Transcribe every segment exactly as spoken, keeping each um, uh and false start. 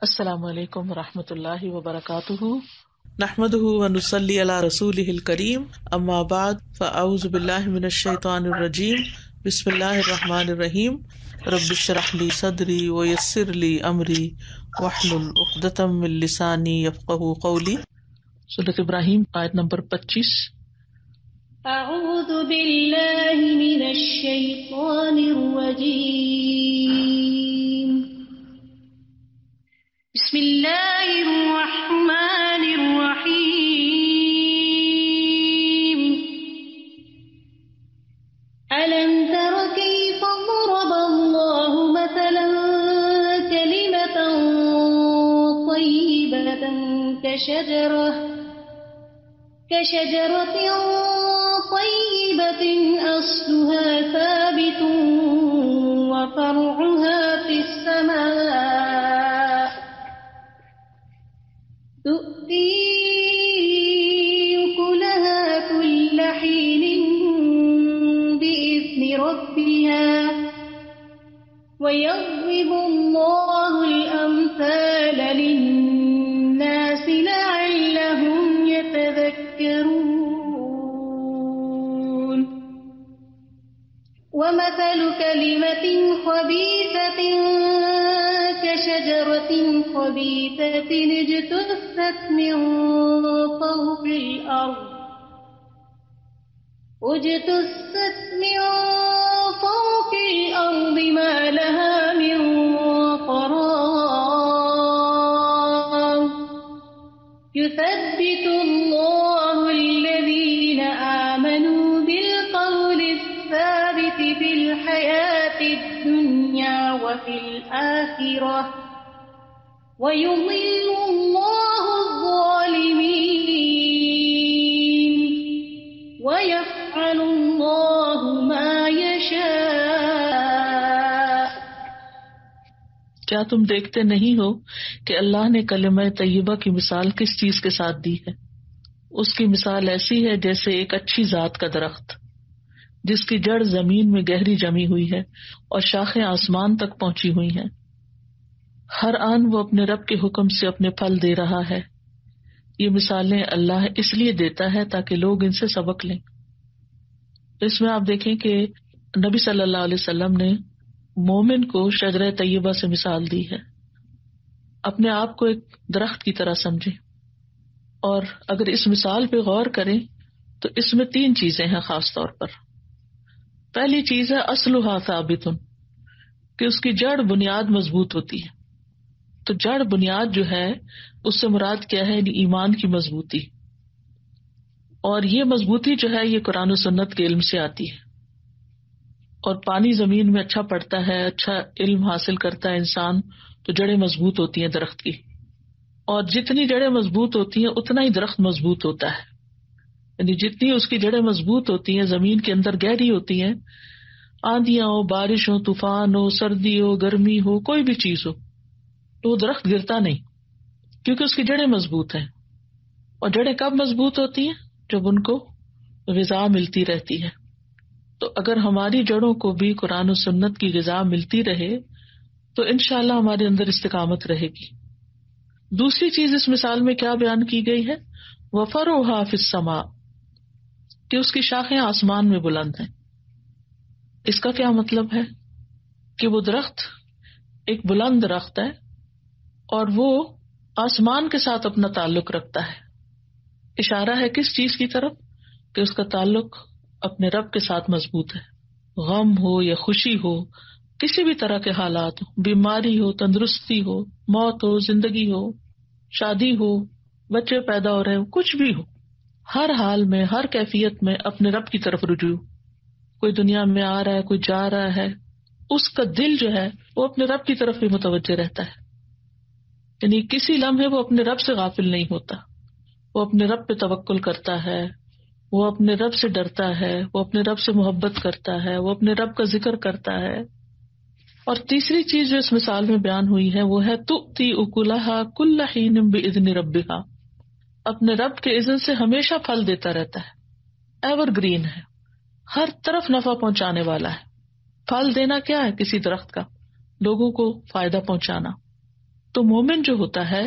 السلام علیکم ورحمۃ اللہ وبرکاتہ، نحمده ونصلی علی رسولہ الکریم، اما بعد فاعوذ باللہ من الشیطان الرجیم، بسم اللہ الرحمن الرحیم، رب اشرح لی صدری ویسر لی امری واحلل عقدۃ من لسانی یفقہوا قولی۔ سورۃ ابراہیم آیت نمبر پچیس۔ اعوذ باللہ من الشیطان الرجیم، بسم اللہ الرحمن الرحیم۔ أَلَمْ تَرَ كَيْفَ ضَرَبَ اللَّهُ مَثَلًا كَلِمَةً طَيِّبَةً كَشَجَرَةٍ كَشَجَرَةٍ طَيِّبَةٍ أَصْلُهَا ثَابِتٌ وَفَرْعُهَا فِي السَّمَاءِ تُؤْتِي أُكُلَهَا كُلَّ حِينٍ بِإِذْنِ رَبِّهَا وَيَضْرِبُ اللَّهُ الْأَمْثَالَ لِلنَّاسِ لَعَلَّهُمْ يَتَذَكَّرُونَ۔ وَمَثَلُ كَلِمَةٍ خَبِيثَةٍ كَشَجَرَةٍ خَبِيثَةٍ اجْتُثَّتْ مِنْ فَوْقِ الْأَرْضِ اجْتُثَّتْ مِنْ فَوْقِ الْأَرْضِ مَا لَهَا مِنْ قَرَارٍ يُثَبِّتُ اللَّهُ الَّذِينَ آمَنُوا بِالْقَوْلِ الثَّابِتِ فِي الْحَيَاةِ الدُّنْيَا وَفِي الْآخِرَةِ وَيُضِلُّ اللَّهُ الظَّالِمِينَ وَيَفْعَلُ اللَّهُ مَا يَشَاءُ۔ کیا تم دیکھتے نہیں ہو کہ اللہ نے کلمہ طیبہ کی مثال کس چیز کے ساتھ دی ہے؟ اس کی مثال ایسی ہے جیسے ایک اچھی ذات کا درخت جس کی جڑ زمین میں گہری جمی ہوئی ہے اور شاخیں آسمان تک پہنچی ہوئی ہیں، ہر آن وہ اپنے رب کے حکم سے اپنے پھل دے رہا ہے۔ یہ مثالیں اللہ اس لیے دیتا ہے تاکہ لوگ ان سے سبق لیں۔ اس میں آپ دیکھیں کہ نبی صلی اللہ علیہ وسلم نے مومن کو شجرہ طیبہ سے مثال دی ہے۔ اپنے آپ کو ایک درخت کی طرح سمجھیں، اور اگر اس مثال پہ غور کریں تو اس میں تین چیزیں ہیں خاص طور پر۔ پہلی چیز ہے اصلھا ثابت، کہ اس کی جڑ بنیاد مضبوط ہوتی ہے۔ تو جڑ بنیاد جو ہے اس سے مراد کیا ہے؟ ایمان کی مضبوطی، اور یہ مضبوطی جو ہے یہ قرآن و سنت کے علم سے آتی ہے۔ اور پانی زمین میں اچھا پڑتا ہے، اچھا علم حاصل کرتا ہے انسان، تو جڑیں مضبوط ہوتی ہیں درخت کی، اور جتنی جڑیں مضبوط ہوتی ہیں اتنا ہی درخت مضبوط ہوتا ہے۔ یعنی جتنی اس کی جڑیں مضبوط ہوتی ہیں، زمین کے اندر گہری ہوتی ہیں، آندیاں ہو، بارش ہو، طوفان ہو، سردی ہو، گرمی ہو، کوئی بھی چیز ہو، تو وہ درخت گرتا نہیں، کیونکہ اس کی جڑیں مضبوط ہیں۔ اور جڑیں کب مضبوط ہوتی ہیں؟ جب ان کو غذا ملتی رہتی ہے۔ تو اگر ہماری جڑوں کو بھی قرآن و سنت کی غذا ملتی رہے تو انشاءاللہ ہمارے اندر استقامت رہے گی۔ دوسری چیز اس مثال میں کیا بیان کی گئی ہے؟ وَفَرْعُهَا فِي السَّمَاءِ، کہ اس کی شاخیں آسمان میں بلند ہیں۔ اس کا کیا مطلب ہے؟ کہ وہ درخت ایک بلند درخت ہے اور وہ آسمان کے ساتھ اپنا تعلق رکھتا ہے۔ اشارہ ہے کس چیز کی طرف؟ کہ اس کا تعلق اپنے رب کے ساتھ مضبوط ہے۔ غم ہو یا خوشی ہو، کسی بھی طرح کے حالات ہو، بیماری ہو، تندرستی ہو، موت ہو، زندگی ہو، شادی ہو، بچے پیدا ہو رہے ہو، کچھ بھی ہو، ہر حال میں، ہر کیفیت میں اپنے رب کی طرف رجوع۔ کوئی دنیا میں آ رہا ہے، کوئی جا رہا ہے، اس کا دل جو ہے وہ اپنے رب کی طرف بھی متوجہ رہتا ہے۔ یعنی کسی لمحے وہ اپنے رب سے غافل نہیں ہوتا، وہ اپنے رب پہ توکل کرتا ہے، وہ اپنے رب سے ڈرتا ہے، وہ اپنے رب سے محبت کرتا ہے، وہ اپنے رب کا ذکر کرتا ہے۔ اور تیسری چیز جو اس مثال میں بیان ہوئی ہے وہ ہے تؤتی اکلھا کل حین باذن ربھا، اپنے رب کے اذن سے ہمیشہ پھل دیتا رہتا ہے، ایور گرین ہے، ہر طرف نفع پہنچانے والا ہے۔ پھل دینا کیا ہے؟ کسی درخت کا، لوگوں کو فائدہ پہنچانا۔ تو مومن جو ہوتا ہے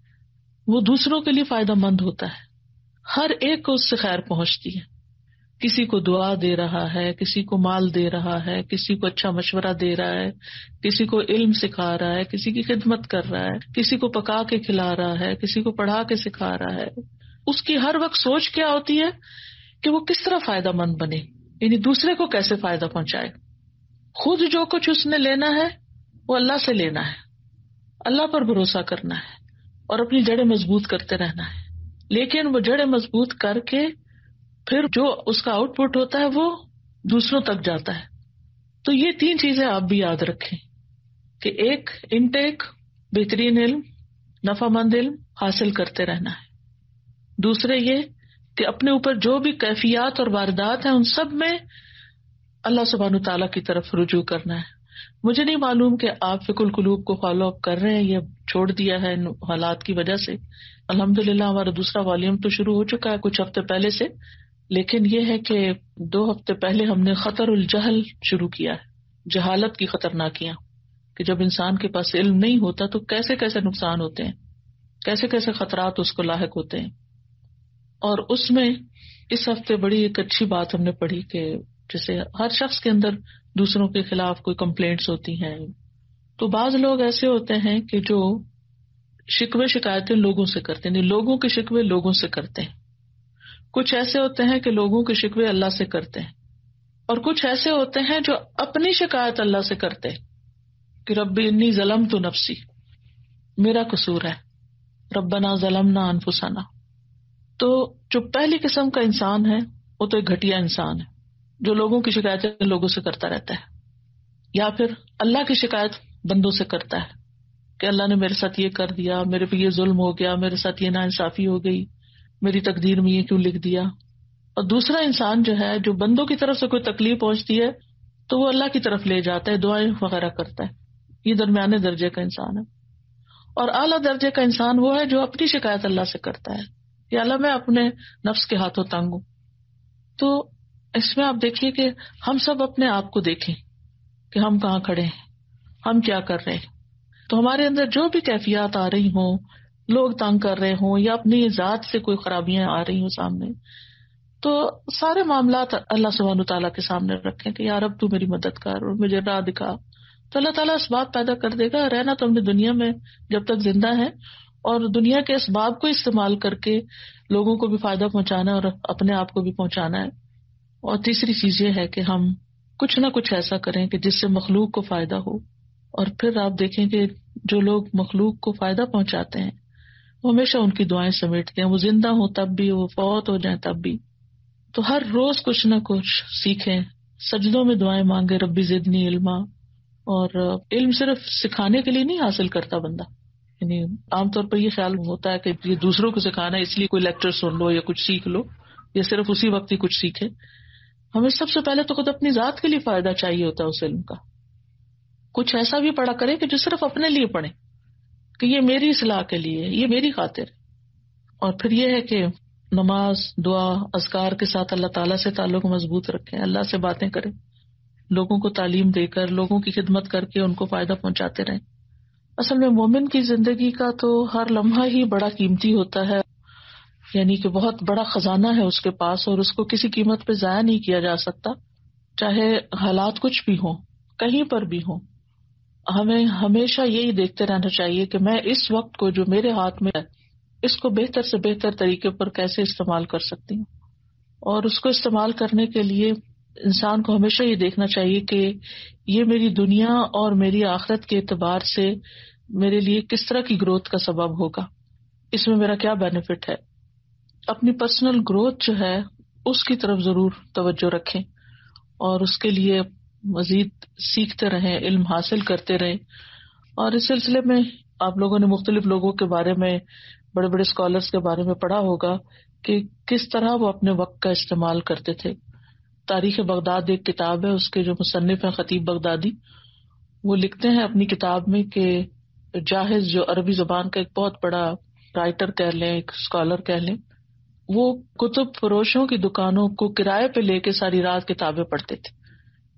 وہ دوسروں کے لیے فائدہ مند ہوتا ہے، ہر ایک کو اس سے خیر پہنچتی ہے، کسی کو دعا دے رہا ہے، کسی کو مال دے رہا ہے، کسی کو اچھا مشورہ دے رہا ہے، کسی کو علم سکھا رہا ہے، کسی کی خدمت کر رہا ہے، کسی کو پکا کے کھلا رہا ہے، کسی کو پڑھا کے سکھا رہا ہے. اس کی ہر وقت سوچ کیا ہوتی ہے کہ وہ کس طرح فائدہ مند بنے، یعنی دوسرے کو کیسے فائدہ پہنچائے. خود جو کچھ اس نے لینا ہے وہ اللہ سے لینا ہے، اللہ پر بھروسہ کرنا ہے اور اپنی جڑیں مضبوط کرتے رہنا ہے. لیکن وہ جڑیں مضبوط کر کے پھر جو اس کا آؤٹ پٹ ہوتا ہے وہ دوسروں تک جاتا ہے. تو یہ تین چیزیں آپ بھی یاد رکھیں کہ ایک انٹیک بہترین علم، نفع مند علم حاصل کرتے رہنا ہے. دوسرے یہ کہ اپنے اوپر جو بھی کیفیات اور واردات ہیں ان سب میں اللہ سبحانہ تعالیٰ کی طرف رجوع کرنا ہے. مجھے نہیں معلوم کہ آپ فقہ القلوب کو فالو اپ کر رہے ہیں یا چھوڑ دیا ہے ان حالات کی وجہ سے. الحمدللہ ہمارا دوسرا والیوم تو شروع ہو چکا ہے کچھ ہفتے پہلے سے، لیکن یہ ہے کہ دو ہفتے پہلے ہم نے خطر الجہل شروع کیا ہے، جہالت کی خطرناکیاں، کہ جب انسان کے پاس علم نہیں ہوتا تو کیسے کیسے نقصان ہوتے ہیں، کیسے کیسے خطرات اس کو لاحق ہوتے ہیں. اور اس میں اس ہفتے بڑی ایک اچھی بات ہم نے پڑھی کہ جیسے ہر شخص کے اندر دوسروں کے خلاف کوئی کمپلینٹس ہوتی ہیں، تو بعض لوگ ایسے ہوتے ہیں کہ جو شکوے شکایتیں لوگوں سے کرتے ہیں، لوگوں کے شکوے لوگوں سے کرتے ہیں. کچھ ایسے ہوتے ہیں کہ لوگوں کے شکوے اللہ سے کرتے ہیں، اور کچھ ایسے ہوتے ہیں جو اپنی شکایت اللہ سے کرتے ہیں کہ ربی انی ظلمت نفسی، میرا قصور ہے، ربنا ظلمنا انفسنا. تو جو پہلی قسم کا انسان ہے وہ تو ایک گھٹیا انسان ہے جو لوگوں کی شکایتیں لوگوں سے کرتا رہتا ہے، یا پھر اللہ کی شکایت بندوں سے کرتا ہے کہ اللہ نے میرے ساتھ یہ کر دیا، میرے پہ یہ ظلم ہو گیا، میرے ساتھ یہ ناانصافی ہو گئی، میری تقدیر میں یہ کیوں لکھ دیا. اور دوسرا انسان جو ہے جو بندوں کی طرف سے کوئی تکلیف پہنچتی ہے تو وہ اللہ کی طرف لے جاتا ہے، دعائیں وغیرہ کرتا ہے. یہ درمیانے درجے کا انسان ہے. اور اعلیٰ درجے کا انسان وہ ہے جو اپنی شکایت اللہ سے کرتا ہے کہ اللہ میں اپنے نفس کے ہاتھوں تنگ ہوں. تو اس میں آپ دیکھیے کہ ہم سب اپنے آپ کو دیکھیں کہ ہم کہاں کھڑے ہیں، ہم کیا کر رہے ہیں. تو ہمارے اندر جو بھی کیفیات آ رہی ہوں، لوگ تنگ کر رہے ہوں یا اپنی ذات سے کوئی خرابیاں آ رہی ہوں سامنے، تو سارے معاملات اللہ سبحانہ تعالیٰ کے سامنے رکھیں کہ یار اب تو میری مدد کر اور مجھے راہ دکھا. تو اللہ تعالیٰ اسباب پیدا کر دے گا. رہنا تو ہم نے دنیا میں جب تک زندہ ہے، اور دنیا کے اسباب کو استعمال کر کے لوگوں کو بھی فائدہ پہنچانا ہے اور اپنے آپ کو بھی پہنچانا ہے. اور تیسری چیز یہ ہے کہ ہم کچھ نہ کچھ ایسا کریں کہ جس سے مخلوق کو فائدہ ہو. اور پھر آپ دیکھیں کہ جو لوگ مخلوق کو فائدہ پہنچاتے ہیں وہ ہمیشہ ان کی دعائیں سمیٹتے ہیں، وہ زندہ ہوں تب بھی، وہ فوت ہو جائیں تب بھی. تو ہر روز کچھ نہ کچھ سیکھیں، سجدوں میں دعائیں مانگے ربی زدنی علما. اور علم صرف سکھانے کے لیے نہیں حاصل کرتا بندہ، یعنی عام طور پر یہ خیال ہوتا ہے کہ یہ دوسروں کو سکھانا ہے اس لیے کوئی لیکچر سن لو یا کچھ سیکھ لو یا صرف اسی وقت ہی کچھ سیکھے. ہمیں سب سے پہلے تو خود اپنی ذات کے لیے فائدہ چاہیے ہوتا ہے اس علم کا. کچھ ایسا بھی پڑھا کرے کہ جو صرف اپنے لیے پڑھے کہ یہ میری اصلاح کے لیے، یہ میری خاطر. اور پھر یہ ہے کہ نماز، دعا، اذکار کے ساتھ اللہ تعالیٰ سے تعلق مضبوط رکھیں، اللہ سے باتیں کریں، لوگوں کو تعلیم دے کر، لوگوں کی خدمت کر کے ان کو فائدہ پہنچاتے رہیں. اصل میں مومن کی زندگی کا تو ہر لمحہ ہی بڑا قیمتی ہوتا ہے، یعنی کہ بہت بڑا خزانہ ہے اس کے پاس اور اس کو کسی قیمت پہ ضائع نہیں کیا جا سکتا، چاہے حالات کچھ بھی ہوں، کہیں پر بھی ہوں. ہمیں ہمیشہ یہی دیکھتے رہنا چاہیے کہ میں اس وقت کو جو میرے ہاتھ میں ہے اس کو بہتر سے بہتر طریقے پر کیسے استعمال کر سکتی ہوں. اور اس کو استعمال کرنے کے لیے انسان کو ہمیشہ یہ دیکھنا چاہیے کہ یہ میری دنیا اور میری آخرت کے اعتبار سے میرے لیے کس طرح کی گروتھ کا سبب ہوگا، اس میں میرا کیا بینیفٹ ہے. اپنی پرسنل گروتھ جو ہے اس کی طرف ضرور توجہ رکھیں اور اس کے لیے مزید سیکھتے رہیں، علم حاصل کرتے رہیں. اور اس سلسلے میں آپ لوگوں نے مختلف لوگوں کے بارے میں، بڑے بڑے اسکالرس کے بارے میں پڑھا ہوگا کہ کس طرح وہ اپنے وقت کا استعمال کرتے تھے. تاریخ بغداد ایک کتاب ہے، اس کے جو مصنف ہیں خطیب بغدادی، وہ لکھتے ہیں اپنی کتاب میں کہ جاہز جو عربی زبان کا ایک بہت بڑا رائٹر کہہ لیں، ایک اسکالر کہہ لیں، وہ کتب فروشوں کی دکانوں کو کرائے پہ لے کے ساری رات کتابیں پڑھتے تھے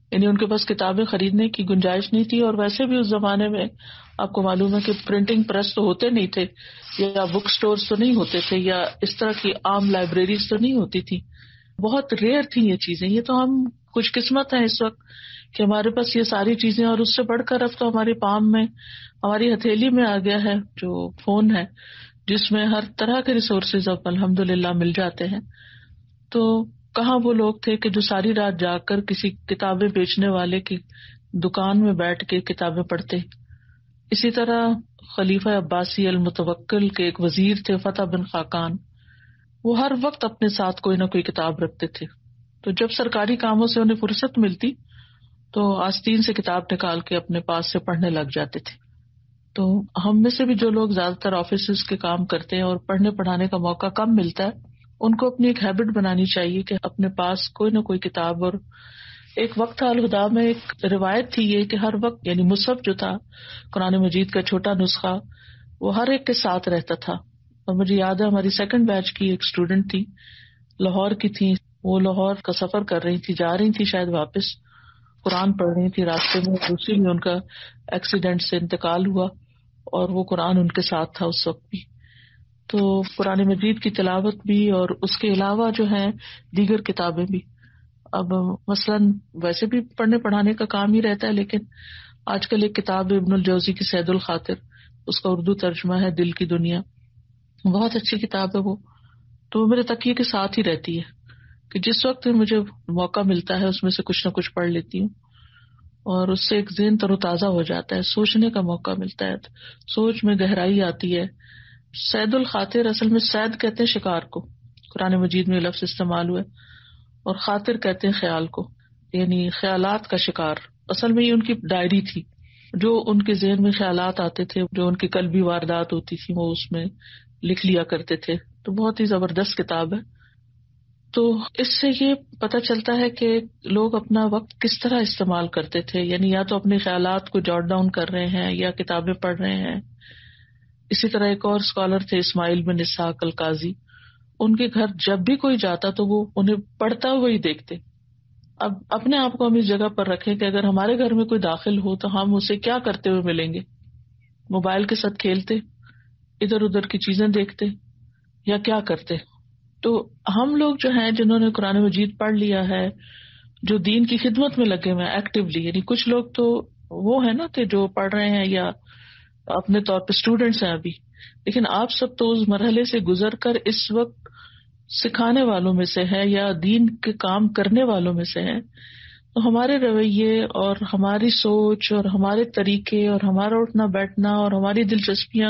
یعنی ان کے پاس کتابیں خریدنے کی گنجائش نہیں تھی، اور ویسے بھی اس زمانے میں آپ کو معلوم ہے کہ پرنٹنگ پریس تو ہوتے نہیں تھے، یا بک سٹورز تو نہیں ہوتے تھے، یا اس طرح کی عام لائبریریز تو نہیں ہوتی تھی، بہت ریئر تھی یہ چیزیں. یہ تو ہم خوش قسمت ہیں اس وقت کہ ہمارے پاس یہ ساری چیزیں، اور اس سے بڑھ کر اب تو ہماری پام میں، ہماری ہتھیلی میں آ گیا ہے جو فون ہے، جس میں ہر طرح کے ریسورسز اب الحمدللہ مل جاتے ہیں. تو کہاں وہ لوگ تھے کہ جو ساری رات جا کر کسی کتابیں بیچنے والے کی دکان میں بیٹھ کے کتابیں پڑھتے. اسی طرح خلیفہ عباسی المتوکل کے ایک وزیر تھے فتح بن خاقان، وہ ہر وقت اپنے ساتھ کوئی نہ کوئی کتاب رکھتے تھے. تو جب سرکاری کاموں سے انہیں فرصت ملتی تو آستین سے کتاب نکال کے اپنے پاس سے پڑھنے لگ جاتے تھے. تو ہم میں سے بھی جو لوگ زیادہ تر آفیسز کے کام کرتے ہیں اور پڑھنے پڑھانے کا موقع کم ملتا ہے، ان کو اپنی ایک ہیبٹ بنانی چاہیے کہ اپنے پاس کوئی نہ کوئی کتاب. اور ایک وقت تھا الہدا میں ایک روایت تھی یہ کہ ہر وقت یعنی مصحف جو تھا قرآن مجید کا چھوٹا نسخہ وہ ہر ایک کے ساتھ رہتا تھا. اور مجھے یاد ہے ہماری سیکنڈ بیچ کی ایک اسٹوڈنٹ تھی، لاہور کی تھی، وہ لاہور کا سفر کر رہی تھی، جا رہی تھی شاید واپس، قرآن پڑھ رہی تھی راستے میں، دوسری میں ان کا ایکسیڈنٹ سے انتقال ہوا اور وہ قرآن ان کے ساتھ تھا اس وقت بھی. تو قرآن مجید کی تلاوت بھی اور اس کے علاوہ جو ہیں دیگر کتابیں بھی. اب مثلاً ویسے بھی پڑھنے پڑھانے کا کام ہی رہتا ہے، لیکن آج کل ایک کتاب ابن الجوزی کی سید الخاطر، اس کا اردو ترجمہ ہے دل کی دنیا، بہت اچھی کتاب ہے وہ. تو وہ میرے تکیے کے ساتھ ہی رہتی ہے کہ جس وقت مجھے موقع ملتا ہے اس میں سے کچھ نہ کچھ پڑھ لیتی ہوں، اور اس سے ایک ذہن تر و تازہ ہو جاتا ہے، سوچنے کا موقع ملتا ہے، سوچ میں گہرائی آتی ہے. سید الخاطر اصل میں سید کہتے ہیں شکار کو، قرآن مجید میں لفظ استعمال ہوئے، اور خاطر کہتے ہیں خیال کو، یعنی خیالات کا شکار. اصل میں یہ ان کی ڈائری تھی، جو ان کے ذہن میں خیالات آتے تھے، جو ان کی قلبی واردات ہوتی تھی وہ اس میں لکھ لیا کرتے تھے. تو بہت ہی زبردست کتاب ہے. تو اس سے یہ پتہ چلتا ہے کہ لوگ اپنا وقت کس طرح استعمال کرتے تھے، یعنی یا تو اپنے خیالات کو جوٹ ڈاؤن کر رہے ہیں یا کتابیں پڑھ رہے ہیں. اسی طرح ایک اور اسکالر تھے اسماعیل بن اسحاق القاضی، ان کے گھر جب بھی کوئی جاتا تو وہ انہیں پڑھتا ہوا ہی دیکھتے. اب اپنے آپ کو ہم اس جگہ پر رکھیں کہ اگر ہمارے گھر میں کوئی داخل ہو تو ہم اسے کیا کرتے ہوئے ملیں گے؟ موبائل کے ساتھ کھیلتے، ادھر ادھر کی چیزیں دیکھتے، یا کیا کرتے؟ تو ہم لوگ جو ہیں جنہوں نے قرآن مجید پڑھ لیا ہے، جو دین کی خدمت میں لگے ہوئے ہیں ایکٹیولی، یعنی کچھ لوگ تو وہ ہیں نا کہ جو پڑھ رہے ہیں یا اپنے طور پہ اسٹوڈینٹس ہیں ابھی، لیکن آپ سب تو اس مرحلے سے گزر کر اس وقت سکھانے والوں میں سے ہے یا دین کے کام کرنے والوں میں سے ہیں. تو ہمارے رویے اور ہماری سوچ اور ہمارے طریقے اور ہمارا اٹھنا بیٹھنا اور ہماری دلچسپیاں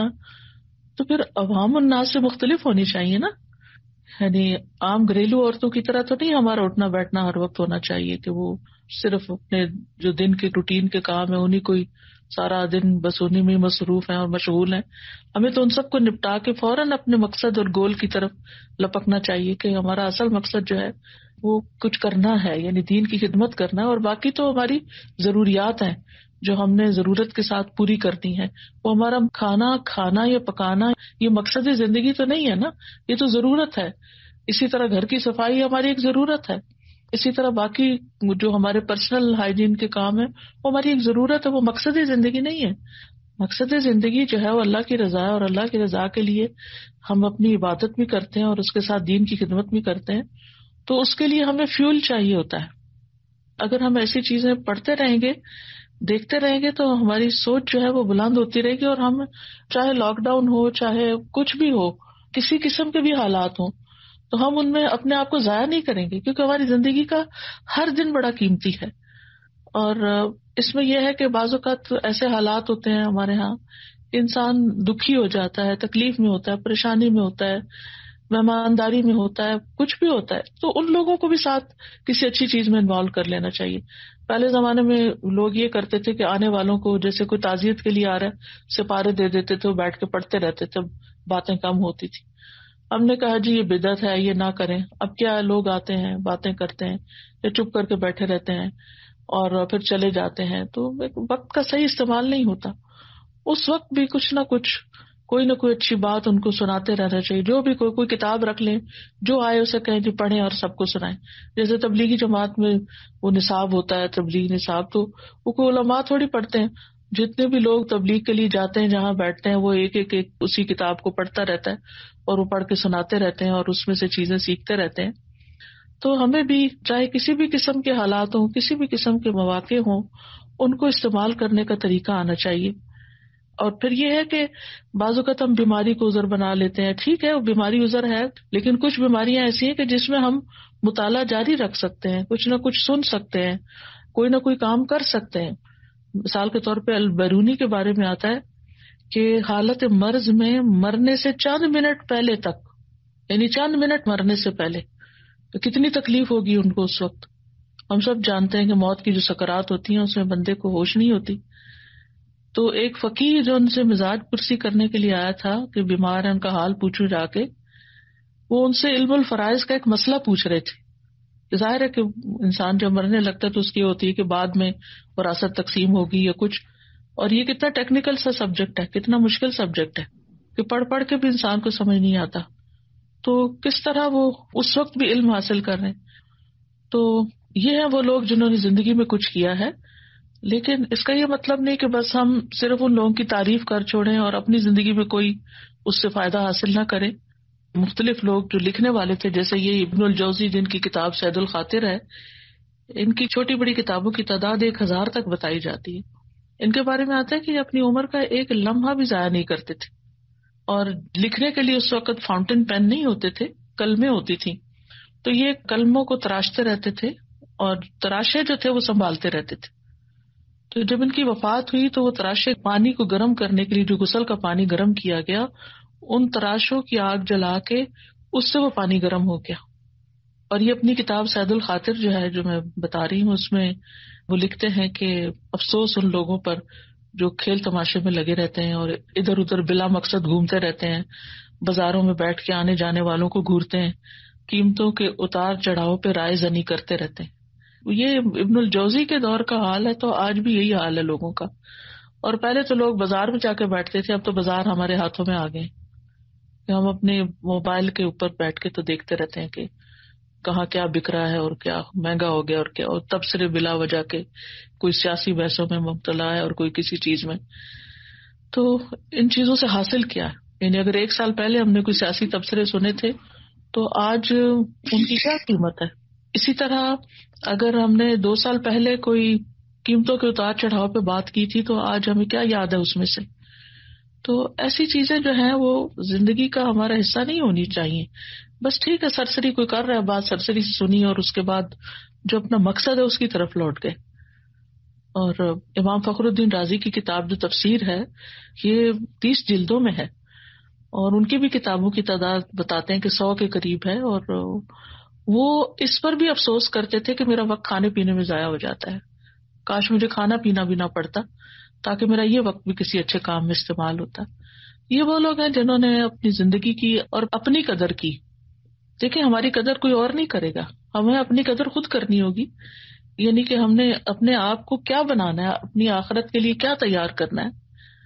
تو پھر عوام الناس سے مختلف ہونی چاہیے نا. یعنی عام گھریلو عورتوں کی طرح تو نہیں ہمارا اٹھنا بیٹھنا ہر وقت ہونا چاہیے کہ وہ صرف اپنے جو دن کے روٹین کے کام ہے انہیں کوئی سارا دن بس انہیں میں مصروف ہیں اور مشغول ہیں. ہمیں تو ان سب کو نپٹا کے فوراً اپنے مقصد اور گول کی طرف لپکنا چاہیے کہ ہمارا اصل مقصد جو ہے وہ کچھ کرنا ہے، یعنی دین کی خدمت کرنا ہے، اور باقی تو ہماری ضروریات ہیں جو ہم نے ضرورت کے ساتھ پوری کرنی ہے. وہ ہمارا کھانا کھانا یا پکانا یہ مقصد زندگی تو نہیں ہے نا، یہ تو ضرورت ہے. اسی طرح گھر کی صفائی ہماری ایک ضرورت ہے، اسی طرح باقی جو ہمارے پرسنل ہائیجین کے کام ہے وہ ہماری ایک ضرورت ہے، وہ مقصد زندگی نہیں ہے. مقصد زندگی جو ہے وہ اللہ کی رضا ہے، اور اللہ کی رضا کے لیے ہم اپنی عبادت بھی کرتے ہیں اور اس کے ساتھ دین کی خدمت بھی کرتے ہیں. تو اس کے لیے ہمیں فیول چاہیے ہوتا ہے. اگر ہم ایسی چیزیں پڑھتے رہیں گے، دیکھتے رہیں گے، تو ہماری سوچ جو ہے وہ بلند ہوتی رہے گی، اور ہم چاہے لاک ڈاؤن ہو، چاہے کچھ بھی ہو، کسی قسم کے بھی حالات ہوں، تو ہم ان میں اپنے آپ کو ضائع نہیں کریں گے، کیونکہ ہماری زندگی کا ہر دن بڑا قیمتی ہے. اور اس میں یہ ہے کہ بعض اوقات ایسے حالات ہوتے ہیں ہمارے ہاں، انسان دکھی ہو جاتا ہے، تکلیف میں ہوتا ہے، پریشانی میں ہوتا ہے، مہمانداری میں ہوتا ہے، کچھ بھی ہوتا ہے، تو ان لوگوں کو بھی ساتھ کسی اچھی چیز میں انوالو کر لینا چاہیے. پہلے زمانے میں لوگ یہ کرتے تھے کہ آنے والوں کو جیسے کوئی تعزیت کے لیے آ رہا ہے سپارے دے دیتے تھے، وہ بیٹھ کے پڑھتے رہتے تھے، باتیں کم ہوتی تھی. ہم نے کہا جی یہ بدعت ہے، یہ نہ کریں. اب کیا لوگ آتے ہیں، باتیں کرتے ہیں، یا چپ کر کے بیٹھے رہتے ہیں اور پھر چلے جاتے ہیں، تو وقت کا صحیح استعمال نہیں ہوتا. اس وقت بھی کچھ نہ کچھ کوئی نہ کوئی اچھی بات ان کو سناتے رہنا چاہیے. جو بھی کوئی کوئی کتاب رکھ لیں, جو آئے اسے کہیں کہ پڑھیں اور سب کو سنائیں. جیسے تبلیغی جماعت میں وہ نصاب ہوتا ہے, تبلیغ نصاب, تو وہ کوئی علماء تھوڑی پڑھتے ہیں. جتنے بھی لوگ تبلیغ کے لیے جاتے ہیں جہاں بیٹھتے ہیں وہ ایک ایک ایک اسی کتاب کو پڑھتا رہتا ہے اور وہ پڑھ کے سناتے رہتے ہیں اور اس میں سے چیزیں سیکھتے رہتے ہیں. تو ہمیں بھی چاہے کسی بھی قسم کے حالات ہوں, کسی بھی قسم کے مواقع ہوں, ان کو استعمال کرنے کا طریقہ آنا چاہیے. اور پھر یہ ہے کہ بعض اوقات ہم بیماری کو عذر بنا لیتے ہیں. ٹھیک ہے وہ بیماری عذر ہے, لیکن کچھ بیماریاں ایسی ہیں کہ جس میں ہم مطالعہ جاری رکھ سکتے ہیں, کچھ نہ کچھ سن سکتے ہیں, کوئی نہ کوئی کام کر سکتے ہیں. مثال کے طور پہ البیرونی کے بارے میں آتا ہے کہ حالت مرض میں مرنے سے چند منٹ پہلے تک, یعنی چند منٹ مرنے سے پہلے, تو کتنی تکلیف ہوگی ان کو اس وقت. ہم سب جانتے ہیں کہ موت کی جو سکرات ہوتی ہیں اس میں بندے کو ہوش نہیں ہوتی. تو ایک فقیر جو ان سے مزاج پرسی کرنے کے لیے آیا تھا کہ بیمار ہے, ان کا حال پوچھو جا کے, وہ ان سے علم الفرائض کا ایک مسئلہ پوچھ رہے تھے. ظاہر ہے کہ انسان جب مرنے لگتا ہے تو اس کی ہوتی ہے کہ بعد میں وراثت تقسیم ہوگی یا کچھ, اور یہ کتنا ٹیکنیکل سا سبجیکٹ ہے, کتنا مشکل سبجیکٹ ہے کہ پڑھ پڑھ کے بھی انسان کو سمجھ نہیں آتا. تو کس طرح وہ اس وقت بھی علم حاصل کر رہے ہیں. تو یہ ہیں وہ لوگ جنہوں نے زندگی میں کچھ کیا ہے, لیکن اس کا یہ مطلب نہیں کہ بس ہم صرف ان لوگوں کی تعریف کر چھوڑیں اور اپنی زندگی میں کوئی اس سے فائدہ حاصل نہ کریں. مختلف لوگ جو لکھنے والے تھے, جیسے یہ ابن الجوزی جن کی کتاب سید الخاطر ہے, ان کی چھوٹی بڑی کتابوں کی تعداد ایک ہزار تک بتائی جاتی ہے. ان کے بارے میں آتا ہے کہ یہ اپنی عمر کا ایک لمحہ بھی ضائع نہیں کرتے تھے, اور لکھنے کے لیے اس وقت فاؤنٹین پین نہیں ہوتے تھے, قلمیں ہوتی تھیں. تو یہ قلموں کو تراشتے رہتے تھے اور تراشے جو تھے وہ سنبھالتے رہتے تھے. تو جب ان کی وفات ہوئی تو وہ تراشے پانی کو گرم کرنے کے لیے جو غسل کا پانی گرم کیا گیا, ان تراشوں کی آگ جلا کے اس سے وہ پانی گرم ہو گیا. اور یہ اپنی کتاب سید الخاطر جو ہے جو میں بتا رہی ہوں, اس میں وہ لکھتے ہیں کہ افسوس ان لوگوں پر جو کھیل تماشے میں لگے رہتے ہیں اور ادھر ادھر بلا مقصد گھومتے رہتے ہیں, بازاروں میں بیٹھ کے آنے جانے والوں کو گھورتے ہیں, قیمتوں کے اتار چڑھاؤ پہ رائے زنی کرتے رہتے ہیں. یہ ابن الجوزی کے دور کا حال ہے, تو آج بھی یہی حال ہے لوگوں کا. اور پہلے تو لوگ بازار میں جا کے بیٹھتے تھے, اب تو بازار ہمارے ہاتھوں میں آ گئے کہ ہم اپنے موبائل کے اوپر بیٹھ کے تو دیکھتے رہتے ہیں کہ کہاں کیا بک رہا ہے اور کیا مہنگا ہو گیا اور کیا, اور تبصرے بلا وجہ کے کوئی سیاسی بحثوں میں مبتلا ہے اور کوئی کسی چیز میں. تو ان چیزوں سے حاصل کیا, یعنی اگر ایک سال پہلے ہم نے کوئی سیاسی تبصرے سنے تھے تو آج ان کی کیا قیمت ہے. اسی طرح اگر ہم نے دو سال پہلے کوئی قیمتوں کے اتار چڑھاؤ پہ بات کی تھی تو آج ہمیں کیا یاد ہے اس میں سے. تو ایسی چیزیں جو ہیں وہ زندگی کا ہمارا حصہ نہیں ہونی چاہیے. بس ٹھیک ہے سرسری کوئی کر رہا ہے بات, سرسری سے سنی اور اس کے بعد جو اپنا مقصد ہے اس کی طرف لوٹ گئے. اور امام فخر الدین رازی کی کتاب جو تفسیر ہے یہ تیس جلدوں میں ہے, اور ان کی بھی کتابوں کی تعداد بتاتے ہیں کہ سو کے قریب ہے. اور وہ اس پر بھی افسوس کرتے تھے کہ میرا وقت کھانے پینے میں ضائع ہو جاتا ہے, کاش مجھے کھانا پینا بھی نہ پڑتا تاکہ میرا یہ وقت بھی کسی اچھے کام میں استعمال ہوتا. یہ وہ لوگ ہیں جنہوں نے اپنی زندگی کی اور اپنی قدر کی. دیکھیں ہماری قدر کوئی اور نہیں کرے گا, ہمیں اپنی قدر خود کرنی ہوگی. یعنی کہ ہم نے اپنے آپ کو کیا بنانا ہے, اپنی آخرت کے لیے کیا تیار کرنا ہے,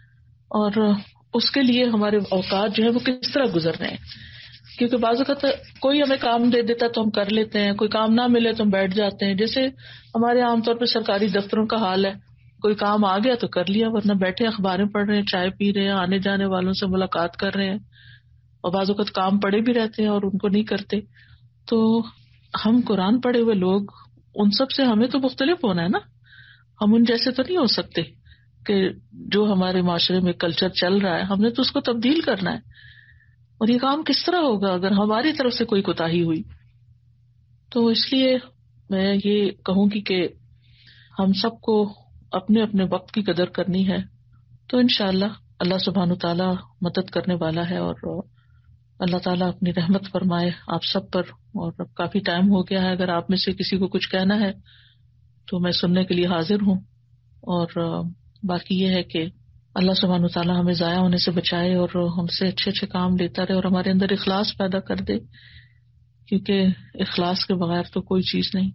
اور اس کے لیے ہمارے اوقات جو ہے وہ کس طرح گزرنے ہیں. کیونکہ بعض اوقات کوئی ہمیں کام دے دیتا تو ہم کر لیتے ہیں, کوئی کام نہ ملے تو ہم بیٹھ جاتے ہیں. جیسے ہمارے عام طور پہ سرکاری دفتروں کا حال ہے, کوئی کام آ گیا تو کر لیا, ورنہ بیٹھے اخباریں پڑھ رہے ہیں, چائے پی رہے ہیں, آنے جانے والوں سے ملاقات کر رہے ہیں, اور بعض اوقات کام پڑے بھی رہتے ہیں اور ان کو نہیں کرتے. تو ہم قرآن پڑھے ہوئے لوگ, ان سب سے ہمیں تو مختلف ہونا ہے نا, ہم ان جیسے تو نہیں ہو سکتے کہ جو ہمارے معاشرے میں کلچر چل رہا ہے ہم نے تو اس کو تبدیل کرنا ہے. اور یہ کام کس طرح ہوگا اگر ہماری طرف سے کوئی کوتاہی ہوئی. تو اس لیے میں یہ کہوں گی کہ ہم سب کو اپنے اپنے وقت کی قدر کرنی ہے. تو انشاءاللہ اللہ سبحانہ تعالیٰ مدد کرنے والا ہے, اور اللہ تعالیٰ اپنی رحمت فرمائے آپ سب پر. اور اب کافی ٹائم ہو گیا ہے, اگر آپ میں سے کسی کو کچھ کہنا ہے تو میں سننے کے لیے حاضر ہوں. اور باقی یہ ہے کہ اللہ سبحانہ تعالیٰ ہمیں ضائع ہونے سے بچائے اور ہم سے اچھے اچھے کام لیتا رہے, اور ہمارے اندر اخلاص پیدا کر دے, کیونکہ اخلاص کے بغیر تو کوئی چیز نہیں.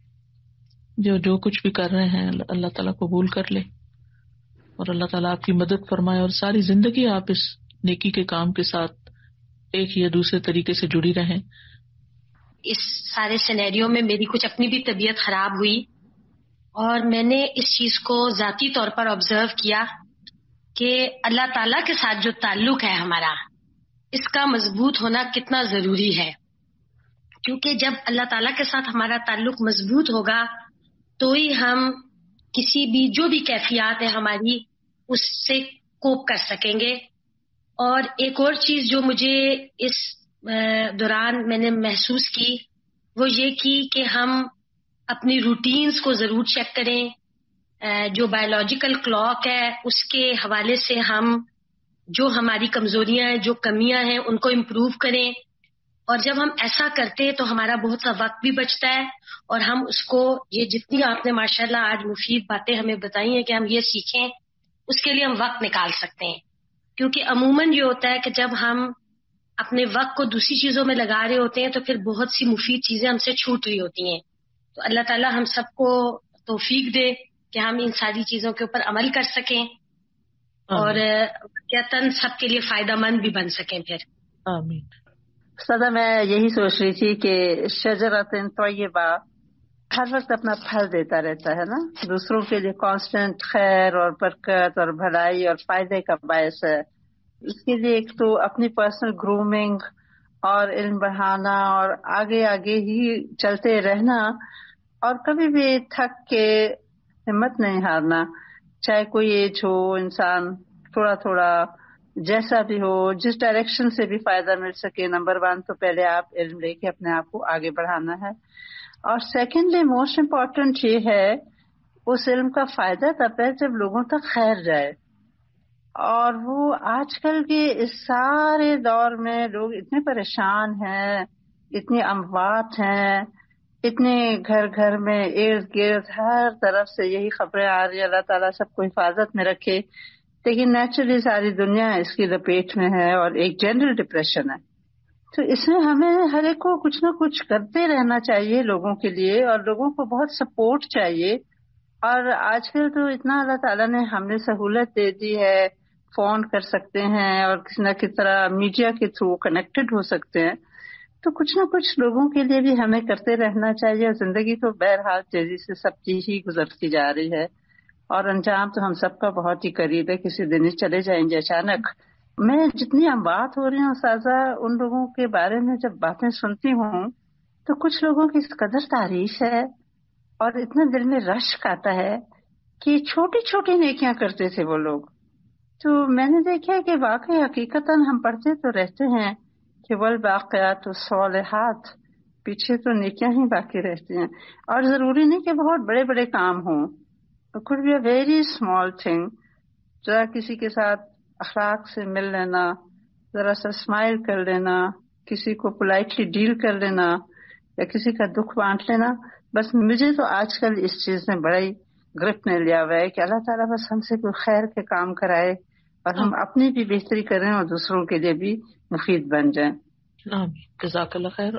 جو جو کچھ بھی کر رہے ہیں اللہ تعالیٰ قبول کر لے, اور اللہ تعالیٰ آپ کی مدد فرمائے, اور ساری زندگی آپ اس نیکی کے کام کے ساتھ ایک یا دوسرے طریقے سے جڑی رہیں. اس سارے سینیریو میں میری کچھ اپنی بھی طبیعت خراب ہوئی اور میں نے اس چیز کو ذاتی طور پر آبزرو کیا کہ اللہ تعالیٰ کے ساتھ جو تعلق ہے ہمارا، اس کا مضبوط ہونا کتنا ضروری ہے. کیونکہ جب اللہ تعالیٰ کے ساتھ ہمارا تعلق مضبوط ہوگا تو ہی ہم کسی بھی جو بھی کیفیات ہے ہماری اس سے کوپ کر سکیں گے. اور ایک اور چیز جو مجھے اس دوران میں نے محسوس کی وہ یہ کی کہ ہم اپنی روٹینز کو ضرور چیک کریں. جو بایولوجیکل کلاک ہے اس کے حوالے سے ہم جو ہماری کمزوریاں ہیں، جو کمیاں ہیں، ان کو امپروو کریں. اور جب ہم ایسا کرتے تو ہمارا بہت سا وقت بھی بچتا ہے اور ہم اس کو، یہ جتنی آپ نے ماشاءاللہ آج مفید باتیں ہمیں بتائی ہیں کہ ہم یہ سیکھیں، اس کے لیے ہم وقت نکال سکتے ہیں. کیونکہ عموماً یہ ہوتا ہے کہ جب ہم اپنے وقت کو دوسری چیزوں میں لگا رہے ہوتے ہیں تو پھر بہت سی مفید چیزیں ہم سے چھوٹ رہی ہوتی ہیں. تو اللہ تعالیٰ ہم سب کو توفیق دے کہ ہم ان ساری چیزوں کے اوپر عمل کر سکیں اور یقیناً سب کے لیے فائدہ مند بھی بن سکیں. پھر آمین. سدا میں یہی سوچ رہی تھی کہ شجرۃ طیبہ ہر وقت اپنا پھل دیتا رہتا ہے نا، دوسروں کے لیے کانسٹنٹ خیر اور برکت اور بھلائی اور فائدے کا باعث ہے. اس کے لیے ایک تو اپنی پرسنل گرومنگ اور علم بڑھانا اور آگے آگے ہی چلتے رہنا اور کبھی بھی تھک کے ہمت نہیں ہارنا، چاہے کوئی ایج ہو، انسان تھوڑا تھوڑا جیسا بھی ہو، جس ڈائریکشن سے بھی فائدہ مل سکے. نمبر ون تو پہلے آپ علم لے کے اپنے آپ کو آگے بڑھانا ہے. اور سیکنڈلی موسٹ امپورٹنٹ یہ ہے اس علم کا فائدہ تب ہے جب لوگوں تک خیر جائے. اور وہ آج کل کے اس سارے دور میں لوگ اتنے پریشان ہیں، اتنی اموات ہیں، اتنے گھر گھر میں ارد گرد ہر طرف سے یہی خبریں آ رہی ہیں. اللہ تعالیٰ سب کو حفاظت میں رکھے. لیکن نیچرلی ساری دنیا اس کی لپیٹ میں ہے اور ایک جنرل ڈپریشن ہے. تو اس میں ہمیں ہر ایک کو کچھ نہ کچھ کرتے رہنا چاہیے لوگوں کے لیے، اور لوگوں کو بہت سپورٹ چاہیے. اور آج کل تو اتنا اللہ تعالیٰ نے ہمیں سہولت دے دی ہے، فون کر سکتے ہیں اور کسی نہ کسی طرح میڈیا کے تھرو کنیکٹڈ ہو سکتے ہیں. تو کچھ نہ کچھ لوگوں کے لیے بھی ہمیں کرتے رہنا چاہیے. زندگی تو بہرحال تیزی سے سب کی ہی گزرتی جا رہی ہے اور انجام تو ہم سب کا بہت ہی قریب ہے، کسی دن ہی چلے جائیں گے اچانک. میں جتنی ہم بات ہو رہی ہوں استاذہ، ان لوگوں کے بارے میں جب باتیں سنتی ہوں تو کچھ لوگوں کی اس قدر تعریف ہے اور اتنا دل میں رشک آتا ہے کہ چھوٹی چھوٹی نیکیاں کرتے تھے وہ لوگ. تو میں نے دیکھا کہ واقعی حقیقتاً ہم پڑھتے تو رہتے ہیں کہ والباقیات الصالحات، پیچھے تو نیکیاں ہی باقی رہتی ہیں. اور ضروری نہیں کہ بہت بڑے بڑے کام ہوں، It could be a very small thing. ذرا کسی کے ساتھ اخلاق سے مل لینا، ذرا سا اسمائل کر لینا، کسی کو پولائٹلی ڈیل کر لینا یا کسی کا دکھ بانٹ لینا. بس مجھے تو آج کل اس چیز نے بڑا ہی گرپ نے لیا ہوا ہے کہ اللہ تعالیٰ بس ہم سے کوئی خیر کے کام کرائے اور ہم اپنی بھی بہتری کریں اور دوسروں کے لیے بھی مفید بن جائیں. جزاک اللہ خیر.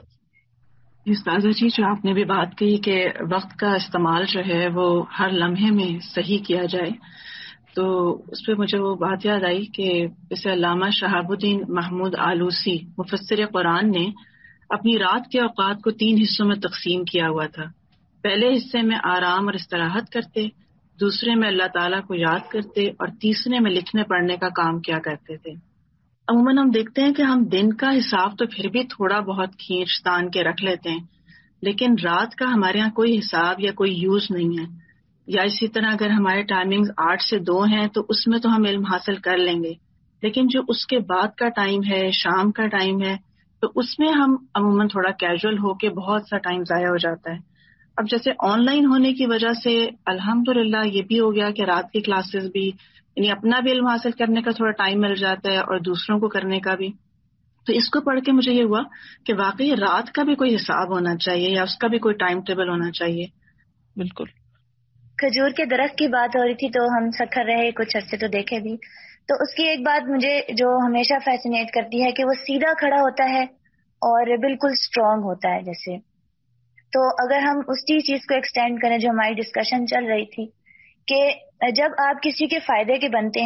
استاذہ جی، جو آپ نے بھی بات کہی کہ وقت کا استعمال جو ہے وہ ہر لمحے میں صحیح کیا جائے، تو اس پہ مجھے وہ بات یاد آئی کہ جیسے علامہ شہاب الدین محمود آلوسی مفسر قرآن نے اپنی رات کے اوقات کو تین حصوں میں تقسیم کیا ہوا تھا. پہلے حصے میں آرام اور استراحت کرتے، دوسرے میں اللہ تعالیٰ کو یاد کرتے اور تیسرے میں لکھنے پڑھنے کا کام کیا کرتے تھے. عموماً ہم دیکھتے ہیں کہ ہم دن کا حساب تو پھر بھی تھوڑا بہت کھینچ تان کے رکھ لیتے ہیں، لیکن رات کا ہمارے ہاں کوئی حساب یا کوئی یوز نہیں ہے. یا اسی طرح اگر ہمارے ٹائمنگز آٹھ سے دو ہیں تو اس میں تو ہم علم حاصل کر لیں گے، لیکن جو اس کے بعد کا ٹائم ہے، شام کا ٹائم ہے، تو اس میں ہم عموماً تھوڑا کیجول ہو کے بہت سا ٹائم ضائع ہو جاتا ہے. اب جیسے آن لائن ہونے کی وجہ سے الحمدللہ یہ بھی ہو گیا کہ رات کی کلاسز بھی، یعنی اپنا بھی علم حاصل کرنے کا تھوڑا ٹائم مل جاتا ہے اور دوسروں کو کرنے کا بھی. تو اس کو پڑھ کے مجھے یہ ہوا کہ واقعی رات کا بھی کوئی حساب ہونا چاہیے یا اس کا بھی کوئی ٹائم ٹیبل ہونا چاہیے. بالکل. کھجور کے درخت کی بات ہو رہی تھی تو ہم سکھر رہے کچھ عرصے تو دیکھے بھی، تو اس کی ایک بات مجھے جو ہمیشہ فیسینیٹ کرتی ہے کہ وہ سیدھا کھڑا ہوتا ہے اور بالکل اسٹرانگ ہوتا ہے جیسے. تو اگر ہم اسی چیز کو ایکسٹینڈ کریں جو ہماری ڈسکشن چل رہی تھی کہ جب آپ کسی کے فائدے کے بنتے ہیں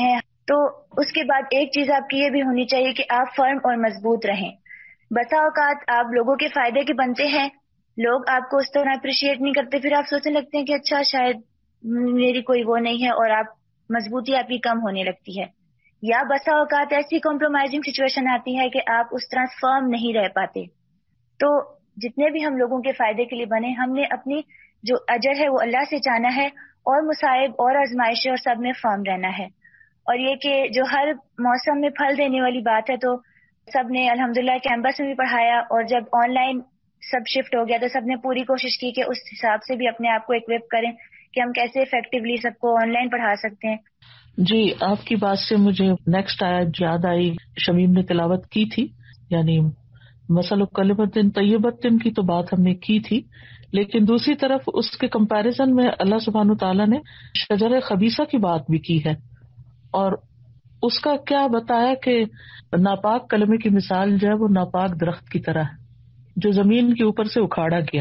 تو اس کے بعد ایک چیز آپ کی یہ بھی ہونی چاہیے کہ آپ فرم اور مضبوط رہیں. بسا اوقات آپ لوگوں کے فائدے کے بنتے ہیں، لوگ آپ کو اس طرح اپریشیٹ نہیں کرتے، پھر آپ سوچنے لگتے ہیں کہ اچھا شاید میری کوئی وہ نہیں ہے، اور آپ مضبوطی آپ کی کم ہونے لگتی ہے. یا بسا اوقات ایسی کمپرومائزنگ سچویشن آتی ہے کہ آپ اس طرح فرم نہیں رہ پاتے. تو جتنے بھی ہم لوگوں کے فائدے کے لیے بنے، ہم نے اپنی جو اجر ہے وہ اللہ سے چاہنا ہے، اور مصائب اور آزمائشیں اور سب میں فرم رہنا ہے. اور یہ کہ جو ہر موسم میں پھل دینے والی بات ہے، تو سب نے الحمدللہ کیمپس میں بھی پڑھایا، اور جب آن لائن سب شفٹ ہو گیا تو سب نے پوری کوشش کی کہ اس حساب سے بھی اپنے آپ کو اکوپ کریں کہ ہم کیسے افیکٹولی سب کو آن لائن پڑھا سکتے ہیں. جی، آپ کی بات سے مجھے نیکسٹ آیت یاد آئی، شمیم نے تلاوت کی تھی، یعنی مثل کلمۃ طیبۃ کی تو بات ہم نے کی تھی، لیکن دوسری طرف اس کے کمپیریزن میں اللہ سبحانہ تعالیٰ نے شجر خبیثہ کی بات بھی کی ہے، اور اس کا کیا بتایا کہ ناپاک کلمے کی مثال جو ہے وہ ناپاک درخت کی طرح ہے جو زمین کے اوپر سے اکھاڑا گیا.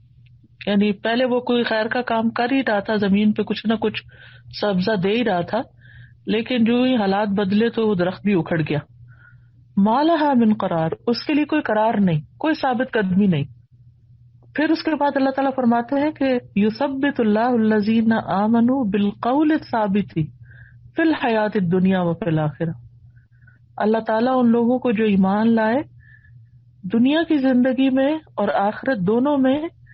یعنی پہلے وہ کوئی خیر کا کام کر ہی رہا تھا، زمین پہ کچھ نہ کچھ سبزہ دے ہی رہا تھا، لیکن جو ہی حالات بدلے تو وہ درخت بھی اکھڑ گیا. ما لہا من قرار، اس کے لیے کوئی قرار نہیں، کوئی ثابت قدمی نہیں. پھر اس کے بعد اللہ تعالیٰ فرماتے ہیں کہ یثبت اللہ الذین آمنوا بالقول الثابت فی الحیات الدنیا وفی الآخرہ. اللہ تعالیٰ ان لوگوں کو جو ایمان لائے دنیا کی زندگی میں اور آخرت دونوں میں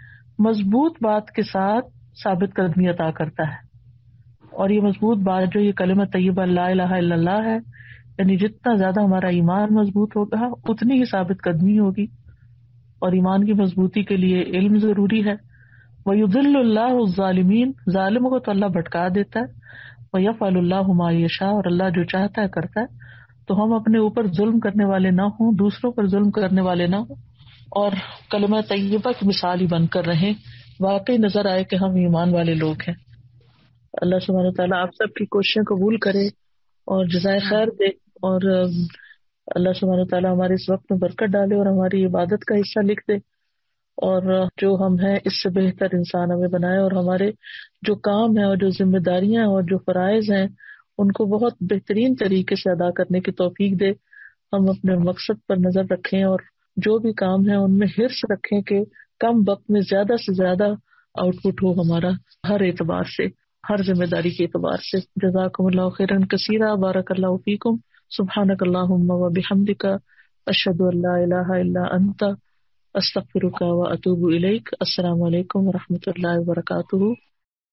مضبوط بات کے ساتھ ثابت قدمی عطا کرتا ہے. اور یہ مضبوط بات جو یہ کلمہ طیبہ لا الہ الا اللہ ہے، یعنی جتنا زیادہ ہمارا ایمان مضبوط ہوگا اتنی ہی ثابت قدمی ہوگی، اور ایمان کی مضبوطی کے لیے علم ضروری ہے. وَيُضِلُّ اللَّهُ الظَّالِمِينَ، ظالموں کو تو اللہ بھٹکا دیتا ہے. وَيَفْعَلُ اللَّهُ مَا يَشَاءُ، اور اللہ جو چاہتا ہے کرتا ہے. تو ہم اپنے اوپر ظلم کرنے والے نہ ہوں، دوسروں پر ظلم کرنے والے نہ ہوں، اور کلمہ طیبہ کی مثال ہی بن کر رہیں، واقعی نظر آئے کہ ہم ایمان والے لوگ ہیں. اللہ سبحانہ تعالیٰ آپ سب کی کوششیں قبول کرے اور جزائے خیر دے، اور اللہ سبحانہ تعالیٰ ہمارے اس وقت میں برکت ڈالے اور ہماری عبادت کا حصہ لکھ دے، اور جو ہم ہیں اس سے بہتر انسان ہمیں بنائے، اور ہمارے جو کام ہیں اور جو ذمہ داریاں ہیں اور جو فرائض ہیں ان کو بہت بہترین طریقے سے ادا کرنے کی توفیق دے. ہم اپنے مقصد پر نظر رکھیں، اور جو بھی کام ہے ان میں حرص رکھیں کہ کم وقت میں زیادہ سے زیادہ آؤٹ پٹ ہو ہمارا، ہر اعتبار سے، ہر ذمہ داری کے اعتبار سے. جزاکم اللہ خیرا کثیرا، بارک اللہ فیکم، سبحانک اللہم و بحمدک، اشہد ان لا الہ الا انت، استغفرک و اتوب الیک. السلام علیکم و رحمۃ اللہ وبرکاتہ.